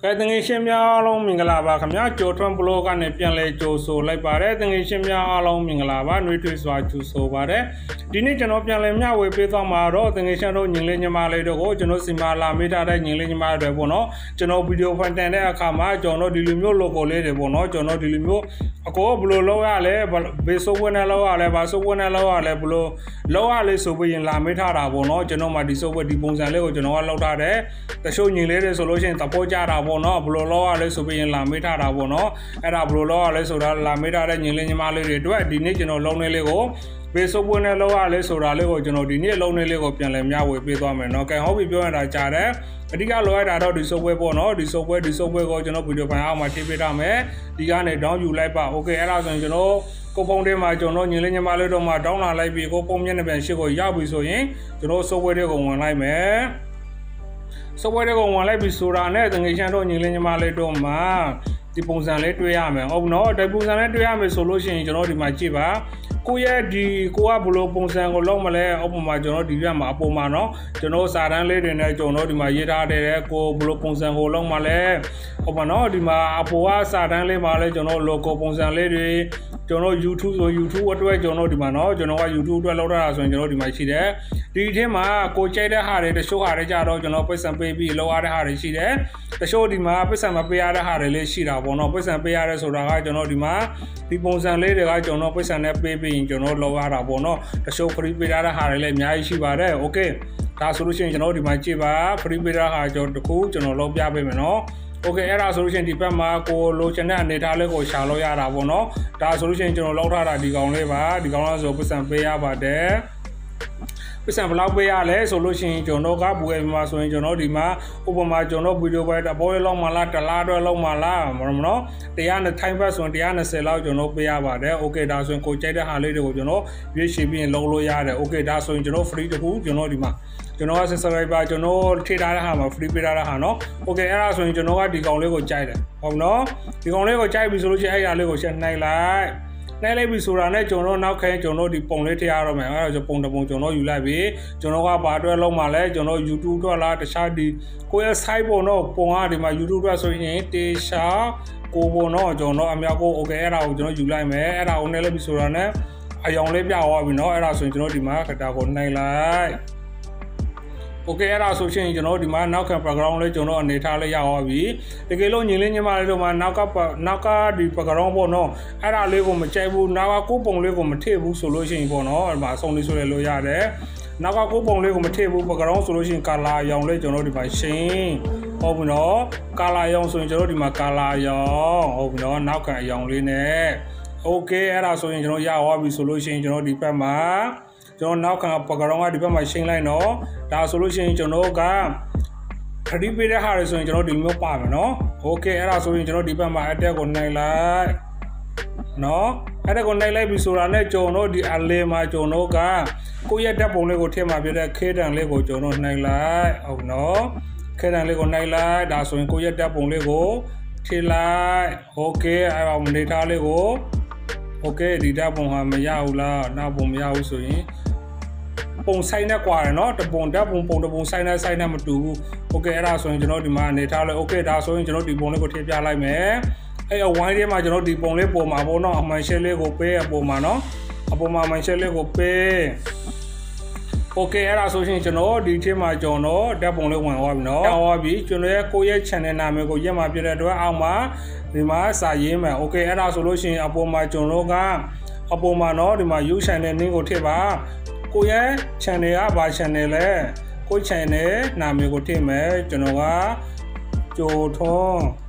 cái tiếng Anh long mình là ba khám nhá chỗ trong blog anh này lấy chỗ số lại ba đấy tiếng Anh long mình là ba nuôi thuê xóa chỗ số ba đấy đi này cho nó lấy nhau về phía mà đó tiếng Anh đâu nhìn lên nhưng mà lấy được cho nó xin mà làm mấy đây nhìn lên nhưng mà được bọn nó cho nó video content đấy khám á cho nó đi lưu miêu logo lấy để bọn nó cho nó đi lưu miêu có blog lâu à lấy về số quân lâu à lấy ba số quân lâu à lấy blog lâu à lấy số bây giờ làm mấy thà bọn nó cho nó mà đi số về đi bông lấy cho nó lâu thà đấyแต่ช่วงยิงเลยโซลูชันตับโพจ้าดาวบเนาะบลูล้อเลยสุดเป็นลาไม่ท่าดาวบเนาะไอ้ดาวบลูล้อเลยสุดลาไม่ท่าได้ยิงเลยยังมาเลยด้วยดีนี้จะโนลงในเลโก้เบสบุญเนี่ยล้อเลยสุดเลยก็จะโนดีนี้ลงในเลโก้เปลี่ยนเลยมีเอาไว้เปลี่ยนตัวมันเนาะแกเขาไปเปลี่ยนอะไรจ้าเด้อที่ก็ล้อได้เราดิสเวบเนาะดิสเวก็จะโนวิดีโอไปเอามาที่ไปทำที่ก็เนี่ยดาวอยู่ไล่ป่ะโอเคไอ้เราจะโนก็พงเดมาจะโนยิงเลยยังมาเลยตรงมาดาวนาไล่ปีก็พงยันเป็นสิ่งก็ยาวไปส่วนยิงจะโนสเวเดียวก็วันไล่แม่สวัสดีครับวันแรกพิสูจน์เนี่ยตั้งแต่ฉันโดนยิงเลยมาเลยโดนมาที่ปุ่งสันเลยตัวอย่างเอาเนาะแต่ปุ่งสันเลยตัวอย่างเป็นโซลูชันจะโน้ตที่มาจีบะกูแย่ดีกูว่าบุรุษปุ่งสันก็ลงมาเลยเอาปุ่มมาจะโน้ตดีอย่างมาปุ่มมาเนาะจะโน้ตสารันเลยเนี่ยจะโน้ตที่มาเยอะได้เลยกูบุรุษปุ่งสันก็ลงมาเลยเอามาเนาะที่มาเอาปุ่มว่าสารันเลยมาเลยจะโน้ตโลโก้ปุ่งสันเลยดีจะโน้ตYouTubeว่าด้วยจะโน้ตที่มาเนาะจะโน้ตว่า YouTube ด้วยเราได้ส่วนจะโน้ตที่มาชีเด้ดีที่มากูใจได้หาเลยแต่โชว์หาได้จ้าเราจะโน้ตไปสัมเปบีเราหาได้หาได้ชีเด้แต่โชว์ที่มาไปสัมมาเปียได้หาได้เลยชีเราบ่เนาะไปสัมเปียได้สุดท้ายจะโน้ตที่มาที่ปุ่งสันเลยเดี๋ยวจะโน้ตไปสัมเนี่ยเปบีจะโน้ตเราหาได้บ่เนาะแต่โชว์ฟรีเปียได้หาได้เลยมีอะไรชีบาได้โอเคถ้าโซลูชันจะโน้ตที่มาจีบะฟรีเปียได้หาจะตะคู่จะโน้ตเราเปียไปไหมเนาะโอเคအဲ့ဒါဆိုလို့ရှိရင်ဒီဘက်မှာကိုလိုချင်တဲ့အနေထားလေးကိုရှာလို့ရတာပေါ့နော်ဒါဆိုလို့ရှိရင်ကျွန်တော်လောက်ထားတာဒီကောင်လေးပါဒီကောင်လားဆိုပတ်စံပေးရပါတယ်ပတ်စံဘယ်လောက်ပေးရလဲဆိုလို့ရှိရင်ကျွန်တော်ကဘူအေမှာဆိုရင်ကျွန်တော်ဒီမှာဥပမာကျွန်တော်ဗီဒီယိုပဲဘောလေးလောက်မှလားတလားတော့လောက်မှလားမနော်တရားနဲ့ထိုင်းဘက်ဆိုရင်120လောက်ကျွန်တော်ပေးရပါတယ်โอเคဒါဆိုရင်ကိုကြိုက်တဲ့ဟာလေးတွေကိုကျွန်တော်ရွေးချယ်ပြီးရင်လုံးလို့ရတယ်โอเคဒါဆိုရင်ကျွန်တော် free တခုကျွန်တော်ဒီမှာကျွန်တော်က subscriber ကျွန်တော်ထိထားတဲ့ဟာမှာ free ပေးထားတဲ့ဟာเนาะโอเคအဲ့ဒါဆိုရင်ကျွန်တော်ကဒီကောင်လေးကိုကြိုက်တယ်ဟုတ်နော်ဒီကောင်လေးကိုကြိုက်ပြီဆိုလို့ရှိရင်အဲ့ဒါလေးကိုရှင်းနိုင်လိုက်ပြီဆိုတာနဲ့ကျွန်တော်နောက်ခဲကျွန်တော်ဒီပုံလေးထည့်ရတော့မယ်အဲ့ဒါဆိုပုံတစ်ပုံကျွန်တော်ယူလိုက်ပြီကျွန်တော်ကဘာအတွက်လုံးမှာလဲကျွန်တော် YouTube အတွက်လားတခြားဒီကိုယ့်ရဲ့ site ပုံတော့ပုံကဒီမှာ YouTube အတွက်ဆိုရင်တေချာကိုပုံတော့ကျွန်တော်အများကို okay အဲ့ဒါကိုကျွန်တော်ယူလိုက်မယ်အဲ့ဒါကိုနဲ့လိုက်ပြီဆိုတာနဲ့အယောင်လေးပြသွားပြီเนาะအဲ့ဒါဆိုရင်ကျွန်တော်ဒီမှာခတာကိုနိုင်လိုက်โอเคအဲ့ဒါဆိုရှင်ကျွန်တော်ဒီမှာနောက်ခံ background လေးကျွန်တော်အနေထားလေးရအောင်ပြီတကယ်လို့ညီလေးညီမလေးတို့မှာနောက်ကဒီ background ပေါ့နော်အဲ့ဒါလေးကိုမကြိုက်ဘူးနောက်ကကိုပုံလေးကိုမထည့်ဘူးဆိုလို့ရှိရင်ပေါ့နော်အဲ့မှာအဆုံးလေးဆိုရလို့ရတယ်နောက်ကကိုပုံလေးကိုမထည့်ဘူး background ဆိုလို့ရှိရင် color အရောင်လေးကျွန်တော်ဒီမှာရှင်းဟုတ်ပြီနော် color အရောင်ဆိုရင်ကျွန်တော်ဒီမှာ color အရောင်ဟုတ်ပြီနော်နောက်ခံအရောင်လေးနဲ့โอเคအဲ့ဒါဆိုရင်ကျွန်တော်ရအောင်ပြီဆိုလို့ရှိရင်ကျွန်တော်ဒီဘက်မှာကျွန်တော်နောက်ခံ background ကဒီဘက်မှာရှင်းလိုက်နော်ဒါဆိုလို့ရှိရင်ကျွန်တော်ကခရီးပေးတဲ့ဟာတွေဆိုရင်ကျွန်တော်ဒီမျိုးပါမယ်နော်โอเคအဲ့ဒါဆိုရင်ကျွန်တော်ဒီဘက်မှာ attack ကိုနိုင်လိုက်နော် attack ကိုနိုင်လိုက်ပြီဆိုတာနဲ့ကျွန်တော်ဒီအလဲမှာကျွန်တော်ကကိုယ့်ရဲ့ဓာတ်ပုံလေးကိုထည့်မှာပြတဲ့ခဲတံလေးကိုကျွန်တော်နိုင်လိုက်ဟုတ်နော်ခဲတံလေးကိုနိုင်လိုက်ဒါဆိုရင်ကိုယ့်ရဲ့ဓာတ်ပုံလေးကိုထည့်လိုက်โอเคအဲ့ဒါနေထားလေးကိုโอเคဒီဓာတ်ပုံဟာမရဘူးလားနောက်ပုံမရဘူးဆိုရင်ပုံဆိုင်နဲ့ကွာတယ်เนาะတပုံဓာတ်ပုံတပုံဆိုင်နဲ့မတူဘူးโอเคအဲ့ဒါဆိုရင်ကျွန်တော်ဒီမှာအနေထားလိုက်โอเคဒါဆိုရင်ကျွန်တော်ဒီပုံလေးကိုထည့်ပြလိုက်မယ်အဲ့အဝိုင်းထဲမှာကျွန်တော်ဒီပုံလေးပုံမှာပေါ့เนาะအမှန်ရှယ်လေးကိုပေးအပုံမှာเนาะအပုံမှာအမှန်ရှယ်လေးကိုပေးโอเคအဲ့ဒါဆိုရင်ကျွန်တော်ဒီထဲမှာကျွန်တော်ဓာတ်ပုံလေးဝင်သွားပြီเนาะဝင်သွားပြီကျွန်တော်ရဲ့ကိုယ့်ရဲ့ channel နာမည်ကိုရက်မှာပြတဲ့အတွက်အောက်မှာဒီမှာစာရေးမယ်โอเคအဲ့ဒါဆိုလို့ရှိရင်အပေါ်မှာကျွန်တော်ကအပေါ်မှာเนาะဒီမှာ you channel name ကိုထည့်ပါကိုယ့်ရဲ့ channel ကဘာ channel လဲကိုယ့် channel နာမည်ကိုထည့်မယ်ကျွန်တော်ကကြိုထွန်း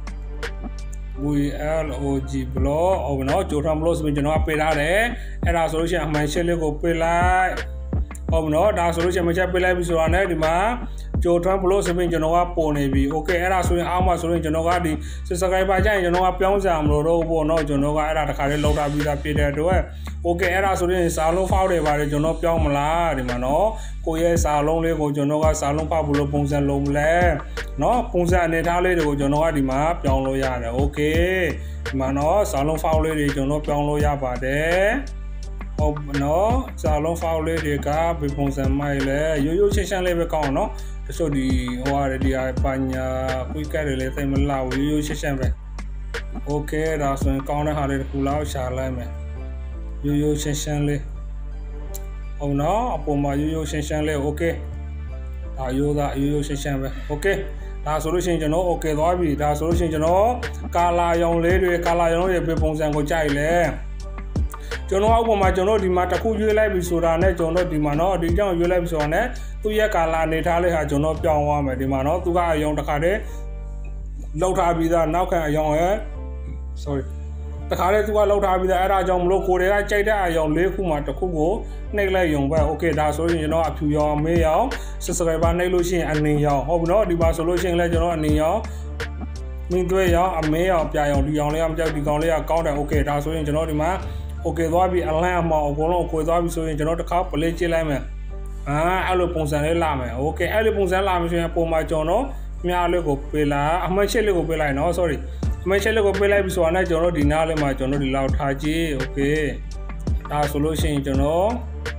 vlog blog ဟုတ်ပြီเนาะကြိုထွန်း blog ဆိုရင်ကျွန်တော်ကပေးထားတယ်အဲ့ဒါဆိုလို့ရှိရင်အမှန်ရှင်းလေးကိုပေးလိုက်ဟုတ်ပြီเนาะဒါဆိုလို့ရှိရင်မချက်ပေးလိုက်ပြီဆိုတာနဲ့ဒီမှာကြိုထွန်းဘလို့ဆိုရင်ကျွန်တော်ကပုံနေပြီโอเคအဲ့ဒါဆိုရင်အောက်မှာဆိုရင်ကျွန်တော်ကဒီ subscriber ကြရင်ကျွန်တော်ကပြောင်းစရာမလိုတော့ဘူးပေါ့เนาะကျွန်တော်ကအဲ့ဒါတစ်ခါလေးလောက်ထားပြီးသားပြတဲ့အတွက်โอเคအဲ့ဒါဆိုရင်စာလုံးဖောက်တွေပါတယ်ကျွန်တော်ပြောင်းမလားဒီမှာเนาะကိုယ့်ရဲ့စာလုံးလေးကိုကျွန်တော်ကစာလုံးဖောက်ဘလို့ပုံစံလုံးမလဲเนาะပုံစံအနေထားလေးတွေကိုကျွန်တော်ကဒီမှာပြောင်းလို့ရတယ်โอเคဒီမှာเนาะစာလုံးဖောက်လေးတွေကျွန်တော်ပြောင်းလို့ရပါတယ်ဟုတ်နော်စာလုံးဖောက်လေးတွေကဘယ်ပုံစံမိုက်လဲရိုးရိုးရှင်းရှင်းလေးပဲကောင်းနော်တချို့ဒီဟိုဟာဒီပညာကွိကတ်တွေလည်းသိမလာဘူးရိုးရိုးရှင်းရှင်းပဲโอเคဒါဆိုရင်ကောင်းတဲ့ဟာလေးတစ်ခုလောက်ရှာလိုက်မယ်ရိုးရိုးရှင်းရှင်းလေးဟုတ်နော်အပေါ်မှာရိုးရိုးရှင်းရှင်းလေးโอเคဒါရိုးရှင်းရှင်းပဲโอเคဒါဆိုလို့ရှိရင်ကျွန်တော်โอเคသွားပြီဒါဆိုလို့ရှိရင်ကျွန်တော်ကာလာရောင်လေးတွေကာလာရောင်တွေပုံစံကိုကြိုက်လဲကျွန်တော်အောက်ပေါ်မှာကျွန်တော်ဒီမှာတစ်ခုရွေးလိုက်ပြီဆိုတာနဲ့ကျွန်တော်ဒီမှာเนาะဒီကြောင့်ရွေးလိုက်ပြီဆိုတာနဲ့သူ့ရဲ့ကာလာနေထားလေးဟာကျွန်တော်ပြောင်းသွားမယ်ဒီမှာเนาะသူကအယောင်တစ်ခါတည်းလောက်ထားပြီးသားနောက်ခံအယောင်ရဲ့ sorry တခါတည်းသူကလောက်ထားပြီးသားအဲ့ဒါကြောင့်မလို့ကိုယ်တွေကကြိုက်တဲ့အယောင်၄ခုမှာတစ်ခုကိုနှိပ်လိုက်ရုံပဲโอเคဒါဆိုရင်ကျွန်တော်အဖြူရောင်အမေးရောင် subscriber နှိပ်လို့ရှိရင်အနေရောင်ဟုတ်ပြီเนาะဒီပါဆိုလို့ရှိရင်လည်းကျွန်တော်အနေရောင်မင်းတွေရောင်အမေးရောင်ပြာရောင်ဒီရောင်လေးကမကြောက်ဒီကောင်လေးကကောင်းတယ်โอเคဒါဆိုရင်ကျွန်တော်ဒီမှာโอเคသွားပြီအလန့်အမောင်အကုန်လုံးကိုသွားပြီဆိုရင်ကျွန်တော်တစ်ခါပလေးကြည့်လိုက်မယ်အဲ့လိုပုံစံလေးလာမယ်โอเคအဲ့လိုပုံစံလာမယ်ဆိုရင်ပုံမှာကျွန်တော်မြားလေးကိုပေးလိုက်အမှတ်ချက်လေးကိုပေးလိုက်နော် sorry အမှတ်ချက်လေးကိုပေးလိုက်ပြီဆိုတာနဲ့ကျွန်တော်ဒီနားလေးမှာကျွန်တော်ဒီလောက်ထားကြည့်โอเคဒါဆိုလို့ရှိရင်ကျွန်တော်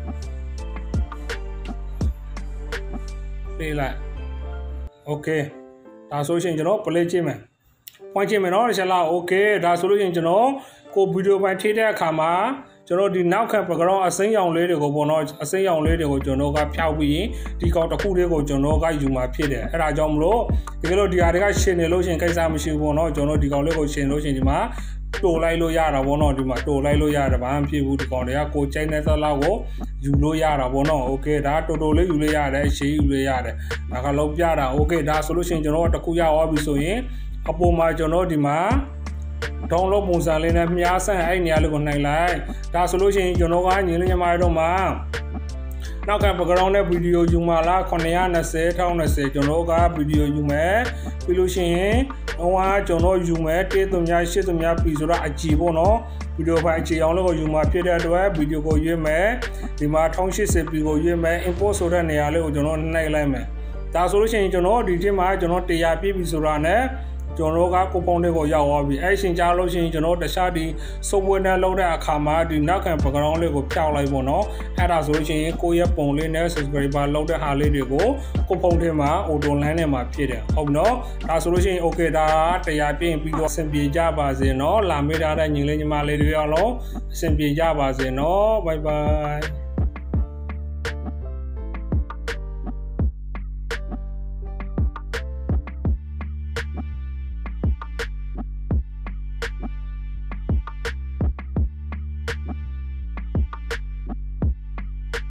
ပေးလိုက်โอเคဒါဆိုရှင်ကျွန်တော်ပလေးကြည့်မယ်ဖွင့်ကြည့်မယ်နော်ဒီချက်လာโอเคဒါဆိုလို့ရှင်ကျွန်တော်ကိုဗီဒီယိုပိုင်းထိတဲ့အခါမှာကျွန်တော်ဒီနောက်ခံ background အစိမ်းရောင်လေးတွေကိုပေါ့နော်အစိမ်းရောင်လေးတွေကိုကျွန်တော်ကဖျောက်ပြီးရင်ဒီကောင်တစ်ခုလေးကိုကျွန်တော်ကယူมาဖြစ်တယ်အဲ့ဒါကြောင့်မလို့ဒီကလို့ဒီဟာတွေကရှင်နေလို့ရှင်ကိစ္စမရှိဘူးပေါ့နော်ကျွန်တော်ဒီကောင်လေးကိုရှင်လို့ရှင်ဒီမှာတိုးလိုက်လို့ရတာပေါ့နော်ဒီမှာတိုးလိုက်လို့ရတယ်ဘာမှမဖြစ်ဘူးဒီကောင်တွေကကိုကျိုင်းတဲ့သလောက်ကိုယူလို့ရတာပေါ့နော်โอเคဒါတိုးတိုးလေးယူလို့ရတယ်ရှေးယူလို့ရတယ်ဒါကလုံးပြတာโอเคဒါဆိုလို့ရှင်ကျွန်တော်တစ်ခုရသွားပြီဆိုရင်အပေါ်မှာကျွန်တော်ဒီမှာdownload ပုံစံလေးနဲ့မြားဆန့်အဲ့နေရာလေးကိုနှိုင်လိုက်ဒါဆိုလို့ရှိရင်ကျွန်တော်ကညီလေးညီမတို့မှာနောက်က background နဲ့ video ယူမှာလား920 1020ကျွန်တော်က video ယူမယ်ပြီးလို့ရှိရင်ဟိုကကျွန်တော်ယူမယ်138ပြီဆိုတော့အကြည့်ပေါ့နော် video ဖိုင်အခြေအောင်လို့ကိုယူမှာဖြစ်တဲ့အတွက် video ကိုရွေးမယ်ဒီမှာ1080ပြီကိုရွေးမယ် import ဆိုတဲ့နေရာလေးကိုကျွန်တော်နှိုက်လိုက်မယ်ဒါဆိုလို့ရှိရင်ကျွန်တော်ဒီချိန်မှာကျွန်တော်100ပြည့်ပြီဆိုတာနဲ့ကျွန်တော်ကကိုပုံတွေကိုရောက်သွားပြီအဲ့ရှင်ကြားလို့ရှိရင်ကျွန်တော်တခြားဒီ software နဲ့လုပ်တဲ့အခါမှာဒီနောက်ခံ background လေးကိုဖျောက်လိုက်ပေါ့နော်အဲ့ဒါဆိုလို့ရှိရင်ကိုယ့်ရဲ့ပုံလေးနဲ့ subscriber လုပ်တဲ့ဟာလေးတွေကိုကိုပုံထဲမှာ auto line နဲ့မှာဖြစ်တယ်ဟုတ်နော်ဒါဆိုလို့ရှိရင် okay ဒါတရားပြင်ပြီးတော့အဆင်ပြေကြပါစေနော်လာမေးထားတဲ့ညီလေးညီမလေးတွေအားလုံးအဆင်ပြေကြပါစေနော် bye bye